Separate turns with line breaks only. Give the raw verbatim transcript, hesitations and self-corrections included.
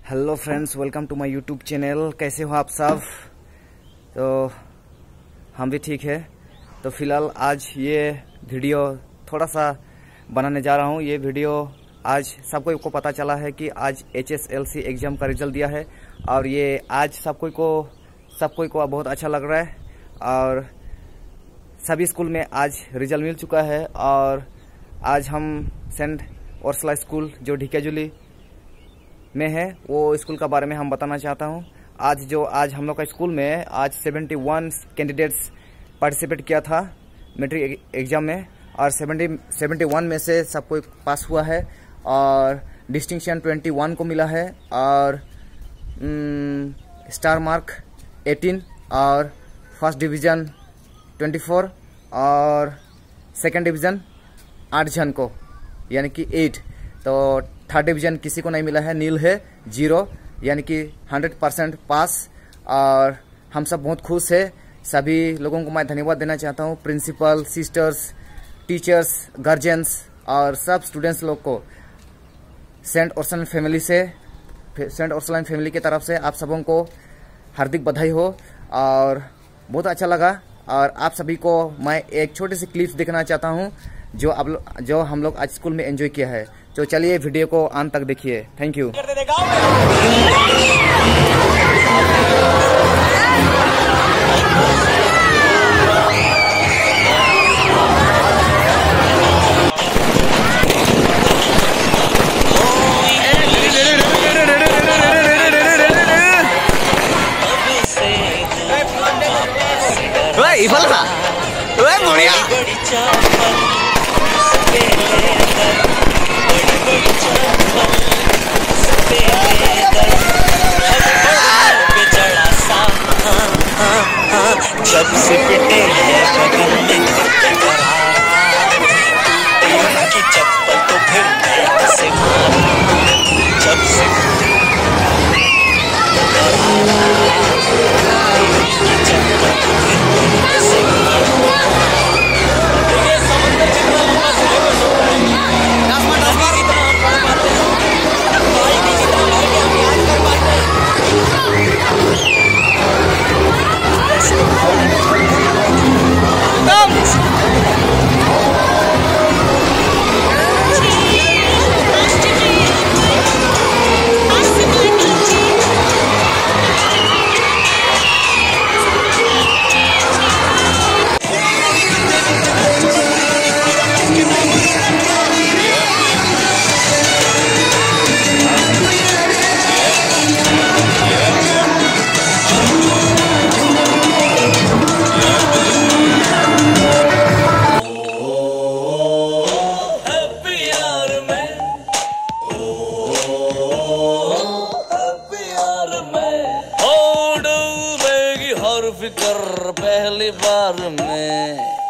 Hello friends, welcome to my YouTube channel. कैसे हो आप सब? तो हम भी ठीक है। तो फिलहाल आज ये वीडियो थोड़ा सा बनाने जा रहा हूँ। ये वीडियो आज सबको को पता चला है कि आज H S L C exam का रिजल्ट दिया है और ये आज सबको को सबको को बहुत अच्छा लग रहा है और सभी स्कूल में आज रिजल्ट मिल चुका है। और आज हम सेंट उर्सुला स्कूल जो ढिकियाजुली में है वो स्कूल का बारे में हम बताना चाहता हूँ। आज जो आज हम लोग का स्कूल में आज इकहत्तर कैंडिडेट्स पार्टिसिपेट किया था मैट्रिक एग्जाम में और सत्तर इकहत्तर में से सब कोई पास हुआ है और डिस्टिंक्शन इक्कीस को मिला है और स्टार मार्क अठारह और फर्स्ट डिवीज़न चौबीस और सेकंड डिवीज़न आठ जन को यानी कि आठ। तो थर्ड डिवीज़न किसी को नहीं मिला है, नील है, जीरो, यानी कि हंड्रेड परसेंट पास। और हम सब बहुत खुश है। सभी लोगों को मैं धन्यवाद देना चाहता हूँ, प्रिंसिपल, सिस्टर्स, टीचर्स, गार्जियंस और सब स्टूडेंट्स लोग को। सेंट उर्सुला फैमिली से सेंट उर्सुला फैमिली की तरफ से आप सबों को हार्दिक बधाई हो और बहुत अच्छा लगा। और आप सभी को मैं एक छोटी सी क्लिप्स दिखाना चाहता हूँ जो अब जो हम लोग आज स्कूल में एंजॉय किया है। तो चलिए वीडियो को अंत तक देखिए। Thank you.
जब से पिटे हैं बगल में की चप्पल तो फिर मैं से मारू। जब से चप्पल तो फिर मैं से मारू। फिकर पहली बार में